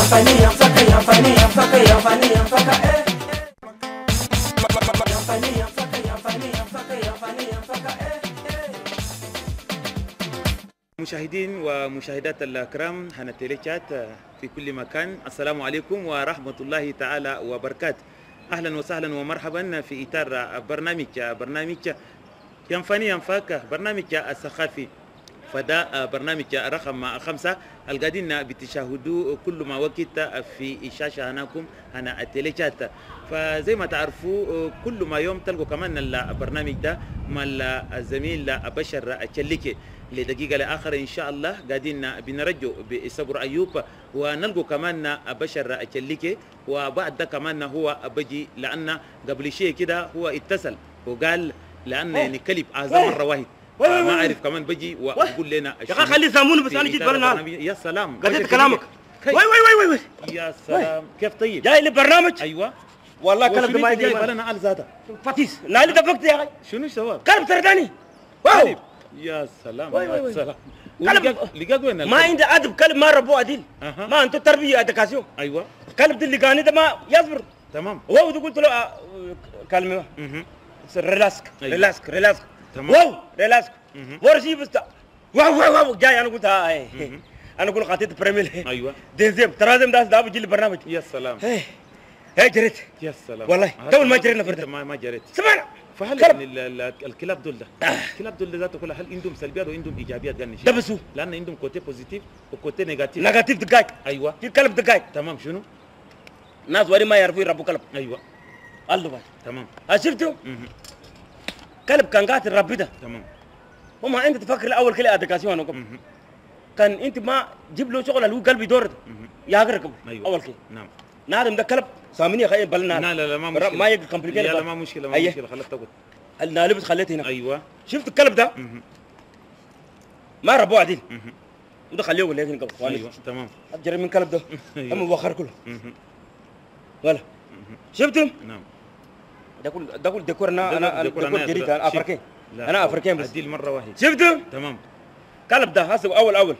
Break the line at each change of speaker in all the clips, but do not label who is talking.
مشاهدين ومشاهدات الكرام هنا تيليشات في كل مكان، السلام عليكم ورحمة الله تعالى وبركاته. أهلا وسهلا ومرحبا في إطار برنامج ينفعني ينفاك، برنامج الثقافي. فده برنامج رقم 5 القاعدين بتشاهدوا كل ما وقت في الشاشة هناكم هنا التيليشات. فزي ما تعرفوا كل ما يوم تلقوا كمان البرنامج ده مع الزميل بشر الشليكي لدقيقة لآخر إن شاء الله. قاعدين بنرجو بصبر أيوب ونلقوا كمان بشر الشليكي، وبعد ده كمان هو بجي لأن قبل شيء كده هو اتصل وقال لأن يعني كلب أعظم مرة واحد ما أعرف كمان بجي وأقول لنا
يا أخي خلي يساموني بس أنا جيت برنامج.
يا سلام
قدرت كلامك. وي
يا سلام كيف طيب؟
جاي لي برنامج.
أيوة
والله كلب ما يجي
بالنا على ذاته
فتيس نايل دفقت يا أخي.
شنو السبب؟
كلب ترداني. واو
يا سلام
يا
سلام.
كلب
لقاك وين؟
ما عندي أدب، كلب ما ربوه عديل. ما أنتو تربية أدكاسيو.
أيوة
كلب اللي قاني ده ما يصبر.
تمام.
واو قلت له كلمة ريلاسك ريلاسك
تمام.
واو ريلاسك ورشي بس واو جاي. أنا قلت أنا أقول قاتيت بريميل.
أيوة
دينزيب ترازم داس دابو جيل برنامج.
يا سلام.
هي جريت
يا سلام
والله تو ما جرينا فرد
ما جريت.
سمعنا
فهل يعني الكلاب دول ده الكلاب دول ذاته كلها هل عندهم سلبيات وعندهم ايجابيات؟ قال
ده بس هو
لان عندهم كوتي بوزيتيف وكوتي نيجاتيف.
نيجاتيف دقايق.
ايوه
في كلب دقايق.
تمام. شنو؟
ناس وري ما يعرفوا يربوا كلب.
ايوه
الله باي.
تمام.
شفتوا؟ كلب كان قاتل ربي ده.
تمام.
وما انت تفكر الاول كده ادكاسيون كان انت ما جيب له شغل اللي هو قلبي دور ده يا غرق.
أيوة.
اول كده
نعم.
نادم ده كلب سامني خير بلنا.
لا ما مشكله
ما يقدر كومبليكيت.
لا ما مشكله ما مشكله خليك تقول.
النالبس خليته هنا.
ايوه
شفت الكلب ده؟ ما ربوه عديل. وده خليه ولا هيك قبل.
ايوه تمام.
اجري من الكلب ده.
أيوة.
اما بوخر كله. ولا شفتم؟
نعم.
ده كل ديكور انا ديكور جديد انا افريقي. انا افريقي بس.
عديل مره واحده.
شفتم؟
تمام.
كلب ده هسه اول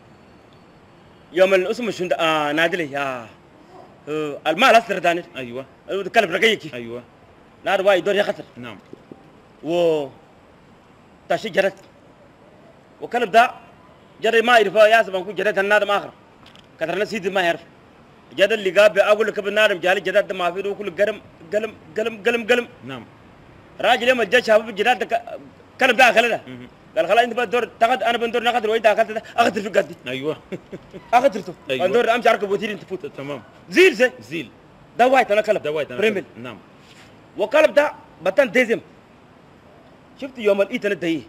يوم الاسم شند نادلي يا المال اصدر داني.
ايوه
الكلب رقيقي.
ايوه
نار واي دور يا خطر.
نعم.
و تاشي جرت وكلب ده جري ما يعرف يا سبحان كل جرت النادم اخر كثرنا سيد ما يعرف جد اللي قاب اقول لك بالنادم جالي جداد ما في كل قلم.
نعم.
راجل يوم الجيش شباب الجداد كلب ده اخلنا قال خلاص انت بدور تاخذ انا بندور ناخذ وانت اخذت اخذت في قدي.
ايوه
اخذته.
أيوة.
بندور امشي اركب وتيري انت فوت.
تمام.
زيل ده وايت انا كلب
ده وايت انا
بريمل.
نعم.
وكلب ده بطن ديزم. شفت يوم الايتن الدهي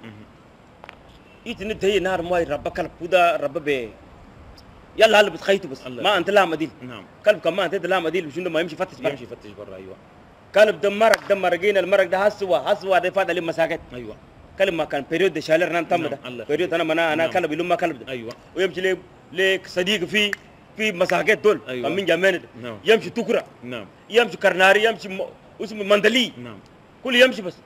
ايتن الدهي نهار ماي رب كلب وده رب بي يلا هلا بتخيته بس
الله.
ما انت لا مديل.
نعم.
كلب كمان انت لا مديل وشنو ما يمشي فتش برا.
يمشي يفتش برا. ايوه
كلب دمرقين المرق ده هسوا ده فاد عليه مساكت.
ايوه
كلب ما كان بيريود ده شالر نان تم ده بيريود انا
نعم.
كلب يلوم ما كلب ده.
ايوه
ويمشي ليك صديق في مساكت دول.
أيوة.
من جامين
نعم.
يمشي تكرة.
نعم.
يمشي كرناري يمشي اسمه مندلي.
نعم.
كل يمشي بس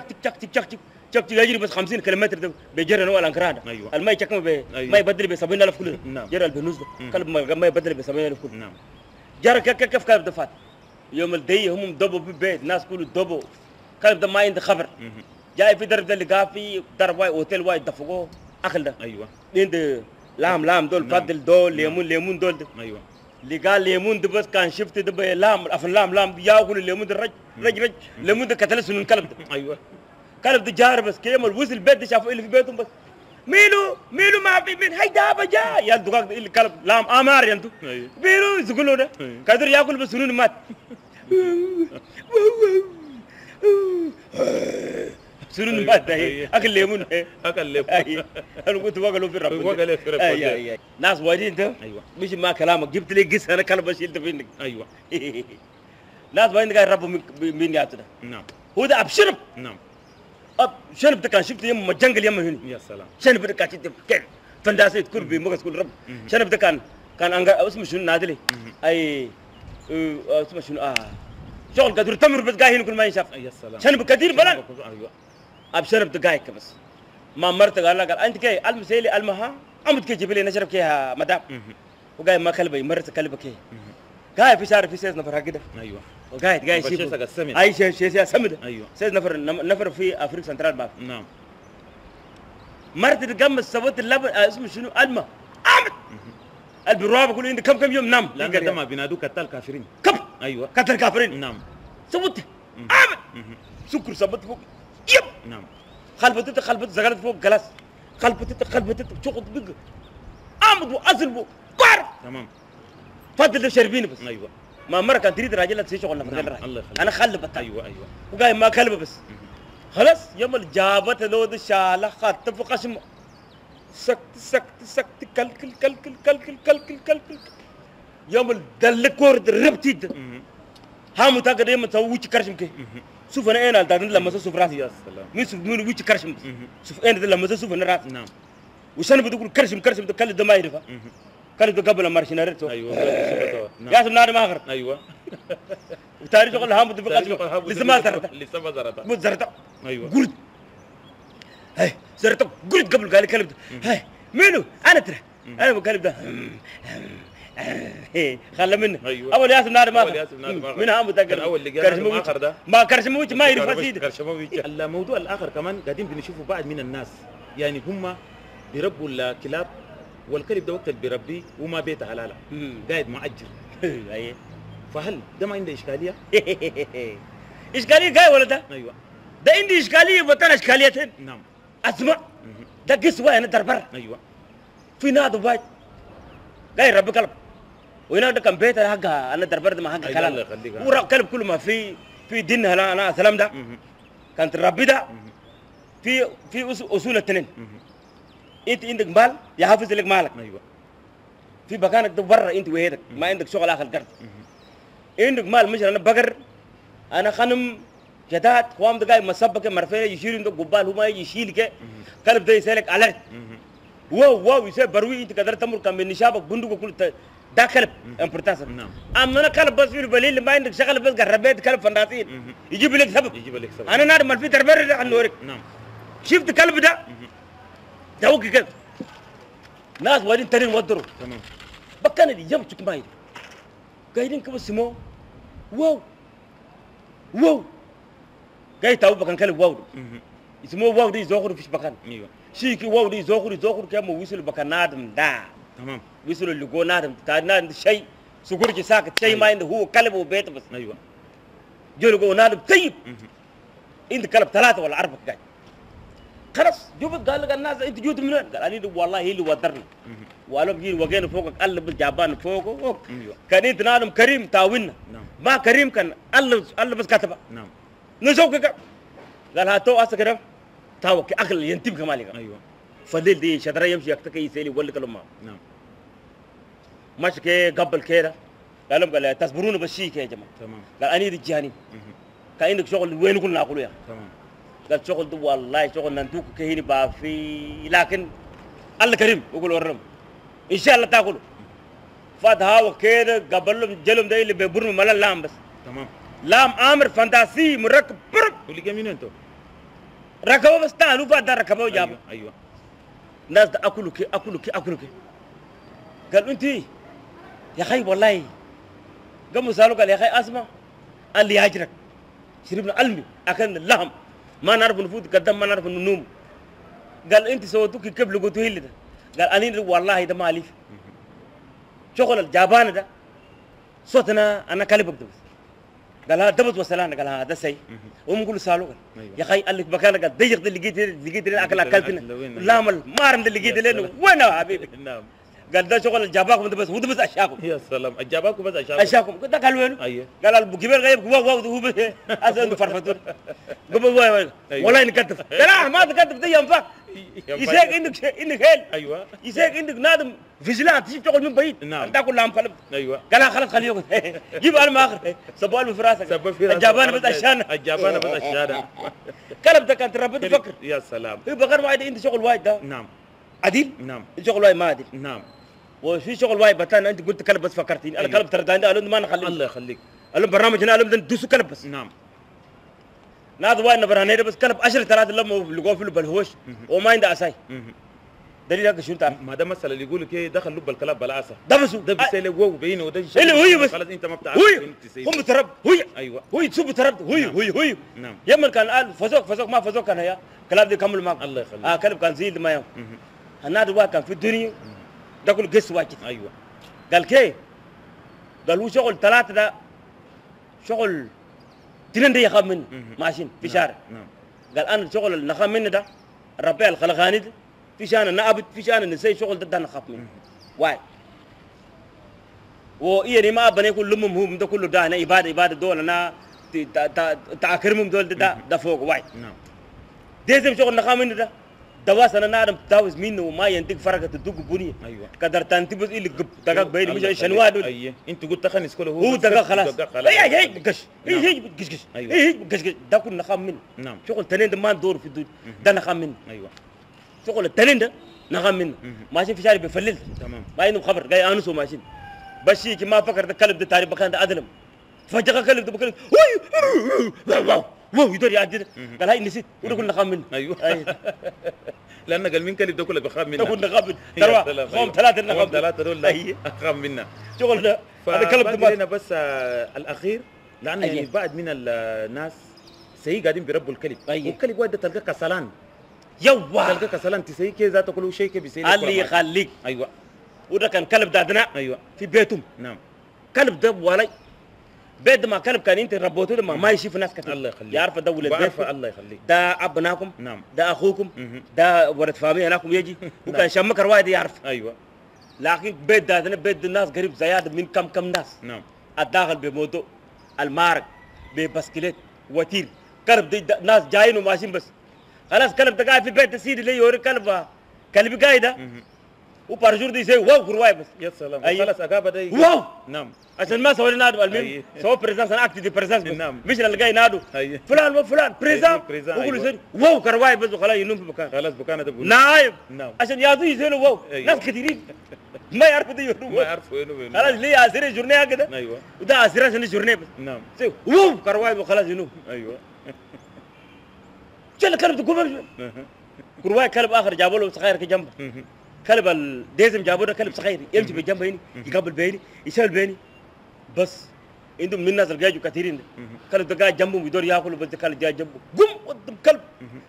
تك يجري بس 50 كيلومتر ده بيجري نوع الانكراده.
أيوة.
الماء يشكم
أيوة.
ما يبدل ب 70000 كله.
نعم.
جرى البنوس ده كلب ما يبدل ب 70000 كله.
نعم.
جرى كيف كلب ده فات يوم الدي هم دبوا في البيت الناس كله دبوا كلب ده ما عنده خبر. جاي في درب ده اللي قاعد في درب واي اوتيل واي دفقوه اخل ده.
ايوه
عنده لام دول. نعم. فضل دول ليمون دول ده.
ايوه
اللي قال ليمون ده بس كان شفت ده لام لام ياكل الليمون ده رج ليمون ده قتل سنون كلب ده.
ايوه
كلب ده جار بس كيما وصل البيت ده شافوا اللي في بيتهم بس ميلو ما في مين هيدا بجا يا دقاق اللي كلب لام امار ينتو.
ايوه
ميلو يقولوا ده قادر ياكل بس سنون مات. سنون مات ده اكل ليمون
اكل ليمون.
انا قلت وقلوا في الرب
وقلوا في الرب.
ناس وايدين ده
ايوه
مش ما كلامك جبت لي قصه انا كلب شيلت فينك.
ايوه
ناس وايدين قاعد يربوا من ياتو ده.
نعم.
هو ده ابشرب.
نعم.
شنب ده كان شفت يم الجنجل يم هنا.
يا سلام.
شنب ده كان شفت كيف فنداسيت كل بمقص كل رب. شنب ده كان اسمه شنو نادلي اي اسمه شنو شغل قدر تمر بس قاهين كل ما يشاف.
يا سلام.
شنب كثير بلان.
ايوه
ابشرب دقائق بس ما مرت قال انت كي المسيلي المها امد كي جيب لي نشرب كي مدام وقاعد ما كلبه يمرس كلبك ايه قاعد في شارع في 6 نفر كده
ايوه
وقاعد
بشيسك
يشوف
السمن.
اي شيء سمد
ايوه
6 نفر في افريقيا سنترال باف
نعم
مرت تقمص سوت اللبن اسمه شنو المه عمد البروابه كل عندي كم يوم نام
لان ده ما بينادوك قتال كافرين.
كم
ايوه
قتل كافرين
نعم
سوت عمد سكر سبت فوق يب
نعم
خلبت زغلت فوق جلاس خلبت شغل بق عمد واصل بو قار
تمام
فضل شربيني بس
ايوه
ما مره كان تريد راجل تسوي شغل
نعم.
نفر
الله يخليك.
انا خلبت
ايوه ايوه
وقايم ما كلبه بس خلاص يوم الجابت لو ده شاله خط في قشم سكت كل يوم الدلك ورد ربتي ها متاكد يوم تسوي كرشم كي شوف انا اين الدار لما اشوف راسي
يا سلام
مين شوف مين ويش كرشم شوف اين لما اشوف انا راسي
نعم
وشان بدي اقول كرشم تكلم ده ما يعرفها كلم ده قبل ما رشنا
ايوه
يا سم نار ما اخر
ايوه
وتاريخ شغل هام في قشم لسه ما زرت
لسه ما زرت
مو زرت
ايوه
قلت هاي زرت قلت قبل قال كلمته هاي منو انا ترى انا بكلم ده خلى منه
أيوة.
اول ياسم نار ما
أول ياسم نار ما
من هم متاكد
اول اللي قال اخر ده
ما كرشموش ما يعرف سيدي
كرشمويتش. الموضوع الاخر كمان قاعدين بنشوفوا بعض من الناس يعني هم بيربوا الكلاب والكلب ده وقت اللي بيربيه وما بيته حلاله قاعد معجر
ايوه
فهل ده ما عنده اشكاليه؟
اشكاليه جاي ولا ده؟
ايوه
ده عندي اشكاليه وبطل اشكاليتين
نعم
اسمع ده قسوه انا دربر
ايوه
في نادو بايت جاي ربي كلب وهنا ده كان بيت حقها انا دربر ده ما حق
أيوة، الله
كلام
يخليك.
ورا كلب كل ما في دين انا سلام ده كانت ربي ده في اصول الاثنين انت عندك مال يحافظ لك مالك
ايوه
في مكانك ده برا انت وهيدك ما عندك شغل اخر قرد عندك مال مش انا بقر انا خنم جدات قوام ده جاي مسبك مرفيه يشيل عندك قبال هو ما يجي يشيلك كلب ده يسالك على واو يسال بروي انت قدرت تمر كم من نشابك بندق كل ده كلب امبورتانس
نعم
اما انا كلب بس في بالليل ما عندك شغل بس قربت كلب فنداسين يجيب لك سبب
يجيب لك سبب
انا نادم في تربر عن نورك
نعم
شفت كلب ده توقي كده ناس وادين ترين ودروا
تمام
بكنا دي جنب ما يدي قايدين كبس سمو واو قايد تاو بكن كلب واو اسمه واو دي زوخر فيش بكن
ايوه
شيكي واو دي زوخر كم ويسل بكن نادم دا
تمام
ويسل اللي جو نادم نادم شيء سكور ساكت شيء ما عنده هو كلب وبيت بس
ايوه
جول جو نادم طيب انت كلب 3 ولا 4 قاعد خلاص جوبت قال لك الناس انت جوت منين؟ قال انا والله هي اللي ودرني وقالوا بيجي وقينا فوقك قلب الجابان فوقه
ايوه
كان انت نادم كريم تاوينا
نعم
ما كريم كان قلب بس كتبه
نعم
نشوفك قال هاتو اسكر تاوك اكل ينتم كمالك
ايوه
فالليل دي شدره يمشي يكتكي يسالي ولا كلمه
نعم
ماشي كي قبل كده قال تصبرون بشيك يا جماعه
تمام
قال اني دي جاني كان عندك شغل وين كنا نقول يا
تمام
قال شغل ده والله شغل ننتوك كهيني بافي لكن الله كريم يقول ورم ان شاء الله تاكلوا فات هاو كده قبلهم جلهم ده اللي بيبرم ملا لام بس
تمام
لام امر فانتاسي مركب برب
واللي جاي منين انتو؟
ركبوا بس تعالوا فات ركبوا جاب
ايوه ايوه
الناس ده اكلوا كي قالوا انت يا اخي والله قاموا سالوا قال يا اخي اسمع قال لي هاجرك شربنا المي اكلنا اللحم ما نعرف نفوت قدام ما نعرف ننوم قال انت سويتوك كيف لقيتوه اللي ده قال انا والله ده مالي شغل الجابان ده صوتنا انا كلبك ده بس قال هذا دبت وسلانا قال هذا سي هم يقولوا سالوا يا اخي قال لك مكانك قال ضيق اللي لقيت لنا اكل اكلتنا لا مال مارم اللي لقيت لنا وين يا حبيبي
نعم
قال ده شغل الجاباكم ده بس هو ده بس اشاكم
يا سلام اجابكم بس اشاكم
اشاكم ده قال وين
ايوه
قال الكبير غيب واو هو بس اصلا فرفتون قبل وين والله نكتف قال ما تكتف دي ينفع يسيق عندك هيل
ايوه
يسيق عندك نادم فيجلانت تجي تشتغل من بعيد
نعم
تاكل لام قلب
ايوه
قال خلاص خليه جيب انا ما اخر سبوا في راسك
سبب في
الجابانه بس عشان
الجابانه بس عشان
قلب ده كانت ربنا تفكر
يا سلام
في بغير واحد انت شغل واحد ده
نعم
عديل
نعم
شغل واحد ما عديل
نعم
وفي شغل واحد بتاعنا انت قلت كلب بس فكرتني انا كلب ترى ده قالوا ما نخليه
الله يخليك
قالوا برنامج هنا قالوا ندوسوا كلب بس
نعم
ناس واحد نبرانيه بس كلب 10 3 لما لقوا في بالهوش وما عنده اساي دليل هكا شنو تعرف؟
ما ده مثلا اللي يقول لك ايه دخل لب الكلاب بلعصه
ده بس
ده بيسأل واو بينه وده
اللي هو بس
خلاص انت ما بتعرف
هو هم ترب هو
ايوه
هو تسب ترب هو
نعم
يمن كان قال فزوك ما فزوك كان هي كلاب دي كمل معك
الله يخليك
كلب كان زيد ما يوم النادي واحد كان في الدنيا ده كل قص واحد
ايوه
قال كي قال هو شغل ثلاثة ده شغل تنين دي يخاف منه ماشيين في شارع
نعم
قال انا شغل اللي نخاف منه ده الربيع الخلقاني ده في شان النابت في شان النسي شغل ده نخاف منه واي وإيه ما بني كل لمم هم ده كله ده أنا عبادة دول أنا تأكرمهم دول ده فوق واي
نعم
ديزم شغل نخاف منه ده دواس أنا نادم تاوز منه وما ينتج فرقة تدوق بنية
ايوه
قدر تنتبه إيه اللي دقق بيني مش شنواه دول
ايوه انت قلت خنس كله
هو دقق خلاص اي بقش اي بقش اي بقش ده كل نخاف منه
نعم
شغل تنين ده ما ندور في الدنيا ده نخاف منه
ايوه
شغل التنين ده نخاف منه ماشي في شارع بيفلل
تمام
ما عندهم خبر جاي انس وماشيين بشيك ما فكر ده كلب ده تعرف بكان ده ادلم فجأة كلب ده بكلب واو يدور يعدي قال هاي نسيت وده كنا نخاف منه
ايوه لان قال مين كلب ده كله بخاف منه
ده كنا نخاف منه ترى هم ثلاثة نخاف منه
ثلاثة دول اخاف منا
شغل ده هذا كلب ده
هنا بس الاخير لانه يعني بعد من الناس سي قاعدين بيربوا الكلب والكلب واحد تلقاه كسلان
يوا
تلقاه كسلان تسي كي ذاته كله شيء كي بيسي
اللي يخليك
ايوه
وده كان كلب ده عندنا
ايوه
في بيتهم
نعم
كلب ده ولا بيت ما كلب كان انت ربوته ده ما يشوف ناس كثير
الله يخليك
يعرف ده ولد
بيت الله يخليك
ده ابناكم
نعم
ده اخوكم ده ولد فامي هناكم يجي وكان شمكر واحد يعرف
ايوه
لكن بيت ده بيت الناس قريب زياده من كم ناس
نعم
الداخل بموضوع المارك ببسكليت وتير كلب دي ناس جايين وماشيين بس خلاص كلب ده قاعد في البيت سيدي اللي يوري كلب قاعد ده وبارجور دي يسوي واو كرواي بس
يا سلام خلاص اقابه دي
واو
نعم
عشان ما سوي نادو المهم سوى بريزانس انا اكتب بريزانس بس
نعم
مش اللي جاي نادو فلان وفلان بريزان وكل شيء واو كرواي بس وخلاص ينوم في مكان
خلاص بكانه ده
نايم
نعم
عشان ياضو يسوي واو ناس كثيرين ما يعرفوا دي
ما يعرفوا وينه
خلاص ليه اسير جورنيه كده
ايوه
وده اسير عشان جورنيه بس
نعم
واو كرواي وخلاص ينوم
ايوه
شو الكلب تقول كرواي كلب اخر جابوا له صغير في جنبه كلب الديزم جابوا له كلب صغير يمشي بجنبه هنا يقابل بيني يسال بيني بس عندهم من الناس اللي جايوا كثيرين كلب ده قاعد جنبهم يدور ياكل بس كلب جاي جنبه قم قدام كلب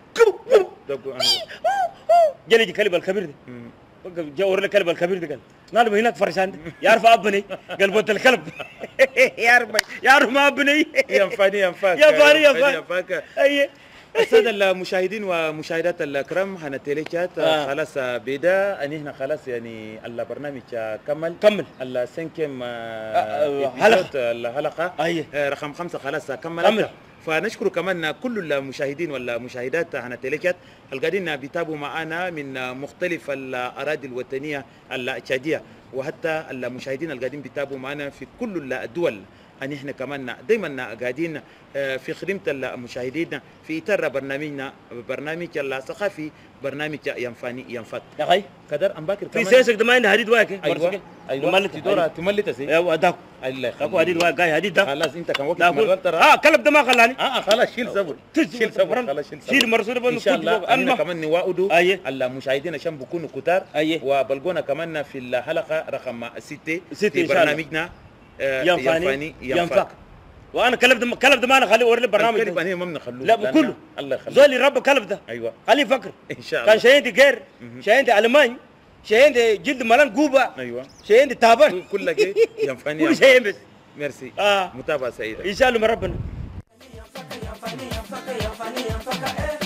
جاني يجي كلب الكبير ده جا ورا الكلب الكبير ده قال نادم هناك فرشان يعرف ابني قال بوت الكلب يعرف ما ابني
ينفعني
ينفاك اي
السادة المشاهدين ومشاهدات الأكرام هنتليكات خلاص بدا أن احنا خلاص يعني البرنامج كمل السنكم الحلقة رقم 5 خلاص كمل فنشكر كمان كل المشاهدين والمشاهدات هنتليكات القاعدين بيتابعوا معنا من مختلف الأراضي الوطنية التشادية وحتى المشاهدين القاعدين بيتابعوا معنا في كل الدول أن احنا كمان دائما قاعدين في خدمة المشاهدين في إطار برنامج الثقافي برنامج ينفات
يا أخي
كدر أم باكر
في سياسك ده ما عندنا حديد واقع
أيوة تملت زي
أيوة ده
الله
يخليك حديد واقع حديد ده
خلاص أنت كان وقت
ترى كلب ده ما خلاني
خلاص شيل صبر خلاص
شيل مرسول
إن شاء الله أنا كمان نواعدوا المشاهدين عشان بيكونوا كتار وبلغونا كمان في الحلقة رقم 6 في برنامجنا ينفاك
وانا كلب ده ما انا خليه وري البرنامج
الكلب انا ما بنخلوه
لا كله
الله يخليك
زول يربى كلب ده
ايوه
خليه يفكر
ان شاء الله
كان شايندي غير شايندي الماني شايندي جلد ملان قوبه
ايوه
شايندي تعبان
كل شيء ينفعني
كل شيء بس
ميرسي متابعه سعيده
ان شاء الله من ربنا